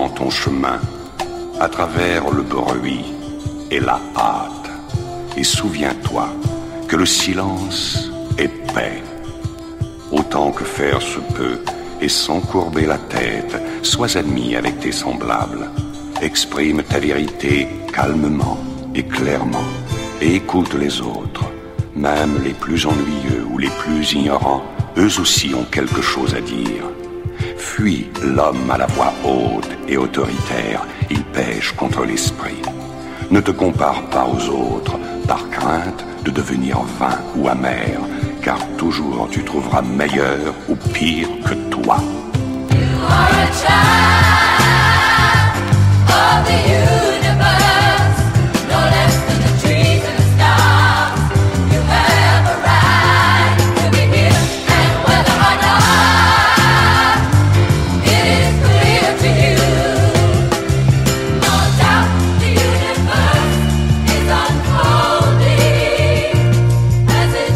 Prends ton chemin à travers le bruit et la hâte. Et souviens-toi que le silence est paix. Autant que faire se peut, et sans courber la tête, sois admis avec tes semblables. Exprime ta vérité calmement et clairement, et écoute les autres. Même les plus ennuyeux ou les plus ignorants, eux aussi ont quelque chose à dire. Fuis l'homme à la voix haute et autoritaire, il pêche contre l'esprit. Ne te compare pas aux autres, par crainte de devenir vain ou amer, car toujours tu trouveras meilleur ou pire que toi. You are a child of the universe, no less than the trees and the stars. You have a right to be here, and whether or not it is clear to you, no doubt the universe is unfolding as it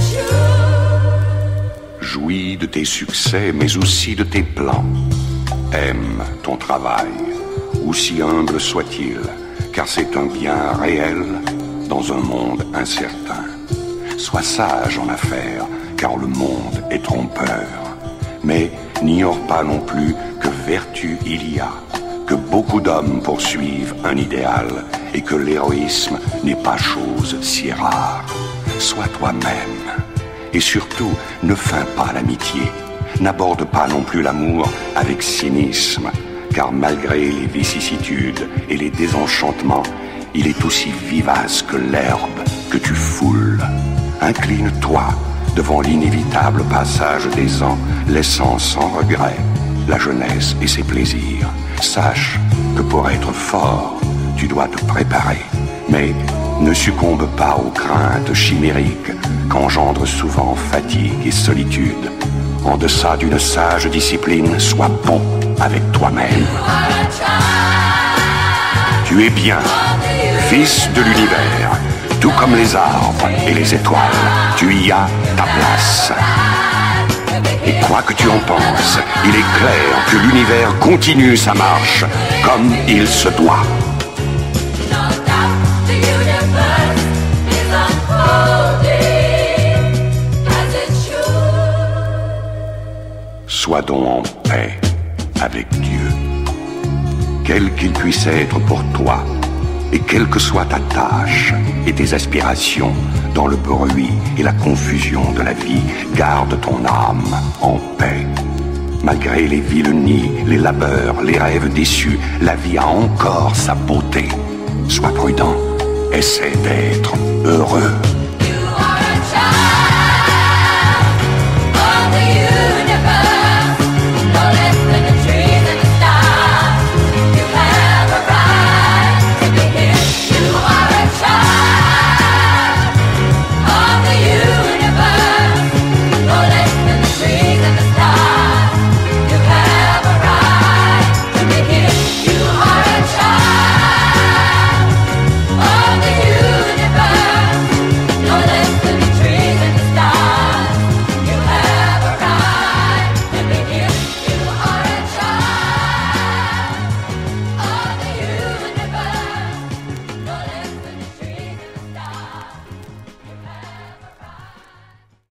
should. Jouis de tes succès, mais aussi de tes plans. Aime ton travail, aussi humble soit-il, car c'est un bien réel dans un monde incertain. Sois sage en affaires, car le monde est trompeur. Mais n'ignore pas non plus que vertu il y a, que beaucoup d'hommes poursuivent un idéal, et que l'héroïsme n'est pas chose si rare. Sois toi-même, et surtout ne feins pas l'amitié. N'aborde pas non plus l'amour avec cynisme, car malgré les vicissitudes et les désenchantements, il est aussi vivace que l'herbe que tu foules. Incline-toi devant l'inévitable passage des ans, laissant sans regret la jeunesse et ses plaisirs. Sache que pour être fort, tu dois te préparer, mais ne succombe pas aux craintes chimériques qu'engendrent souvent fatigue et solitude. En deçà d'une sage discipline, sois bon avec toi-même. Tu es bien, fils de l'univers, tout comme les arbres et les étoiles. Tu y as ta place. Et quoi que tu en penses, il est clair que l'univers continue sa marche comme il se doit. Sois donc en paix avec Dieu, quel qu'il puisse être pour toi, et quelle que soit ta tâche et tes aspirations, dans le bruit et la confusion de la vie, garde ton âme en paix. Malgré les vilenies, les labeurs, les rêves déçus, la vie a encore sa beauté. Sois prudent, essaie d'être heureux.